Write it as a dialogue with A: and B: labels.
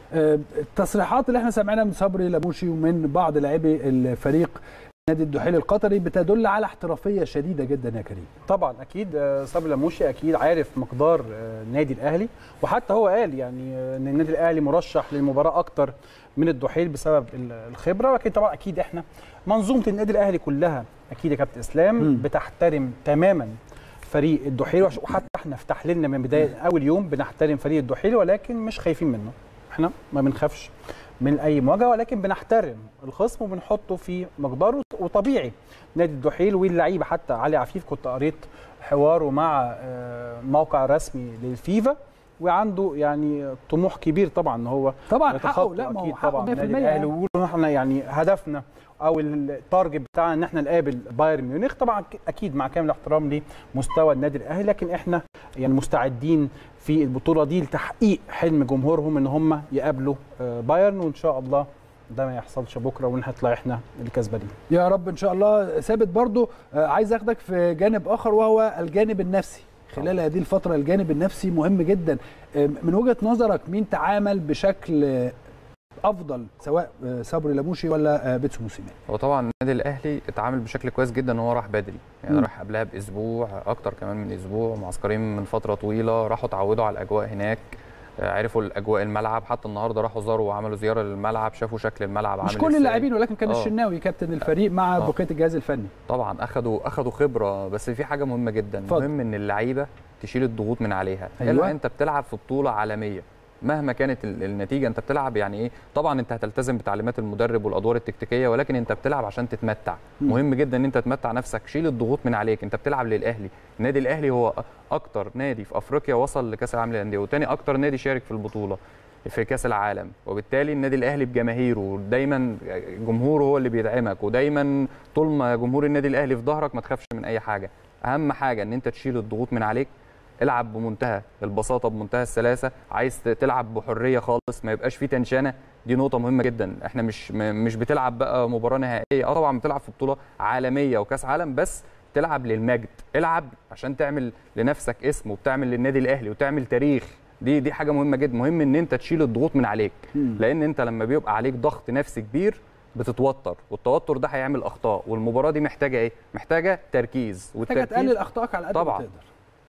A: التصريحات اللي احنا سمعناها من صبري لموشي ومن بعض لاعبي الفريق نادي الدحيل القطري بتدل على احترافيه شديده جدا يا كريم.
B: طبعا اكيد صبري لموشي اكيد عارف مقدار النادي الاهلي، وحتى هو قال يعني ان النادي الاهلي مرشح للمباراه اكتر من الدحيل بسبب الخبره. ولكن طبعا اكيد احنا منظومه النادي الاهلي كلها اكيد يا كابتن اسلام بتحترم تماما فريق الدحيل، وحتى احنا في تحليلنا من بدايه اول يوم بنحترم فريق الدحيل، ولكن مش خايفين منه. احنا ما بنخافش من اي مواجهه، ولكن بنحترم الخصم وبنحطه في مقداره. وطبيعي نادي الدحيل واللعيبه، حتى علي عفيف كنت قريت حواره مع الموقع الرسمي للفيفا، وعنده يعني طموح كبير طبعا ان هو
A: طبعا حقه. لا ما هو حقه 100%.
B: النادي الاهلي ويقولوا ان احنا يعني هدفنا او التارجت بتاعنا ان احنا نقابل بايرن ميونخ. طبعا اكيد مع كامل الاحترام لمستوى النادي الاهلي، لكن احنا يعني مستعدين في البطوله دي لتحقيق حلم جمهورهم ان هم يقابلوا بايرن، وان شاء الله ده ما يحصلش بكره ونطلع احنا الكسبانين
A: يا رب ان شاء الله. ثابت برضو عايز اخدك في جانب اخر، وهو الجانب النفسي خلال هذه الفتره. الجانب النفسي مهم جدا. من وجهه نظرك مين تعامل بشكل افضل، سواء صبري لموشي ولا بيتسو موسيماني؟
C: هو طبعا النادي الاهلي اتعامل بشكل كويس جدا ان هو راح بدري، يعني راح قبلها باسبوع، اكتر كمان من اسبوع، معسكرين من فتره طويله، راحوا اتعودوا على الاجواء هناك، عرفوا الاجواء الملعب. حتى النهارده راحوا زاروا وعملوا زياره للملعب، شافوا شكل الملعب عامل ازاي.
A: مش كل اللاعبين، ولكن كان الشناوي كابتن الفريق مع بقيه الجهاز الفني.
C: طبعا اخذوا خبره. بس في حاجه مهمه جدا، مهم ان اللعيبه تشيل الضغوط من عليها. الا انت بتلعب في بطوله عالميه مهما كانت النتيجه، انت بتلعب يعني ايه، طبعا انت هتلتزم بتعليمات المدرب والادوار التكتيكيه، ولكن انت بتلعب عشان تتمتع. مهم جدا ان انت تمتع نفسك، شيل الضغوط من عليك. انت بتلعب للاهلي. النادي الاهلي هو اكتر نادي في افريقيا وصل لكاس العالم للانديه، وثاني اكتر نادي شارك في البطوله في كاس العالم. وبالتالي النادي الاهلي بجماهيره دايما، جمهوره هو اللي بيدعمك، ودايما طول ما جمهور النادي الاهلي في ظهرك ما تخافش من اي حاجه. اهم حاجه ان انت تشيل الضغوط من عليك، العب بمنتهى البساطه بمنتهى السلاسه، عايز تلعب بحريه خالص، ما يبقاش في تنشانه. دي نقطه مهمه جدا. احنا مش بتلعب بقى مباراه نهائيه، طبعا بتلعب في بطوله عالميه وكاس عالم، بس تلعب للمجد، العب عشان تعمل لنفسك اسم، وبتعمل للنادي الاهلي وتعمل تاريخ. دي حاجه مهمه جدا. مهم ان انت تشيل الضغوط من عليك، لان انت لما بيبقى عليك ضغط نفسي كبير بتتوتر، والتوتر ده هيعمل اخطاء. والمباراه دي محتاجه ايه؟ محتاجه تركيز،
A: محتاجه تقلل اخطائك على قد ما تقدر.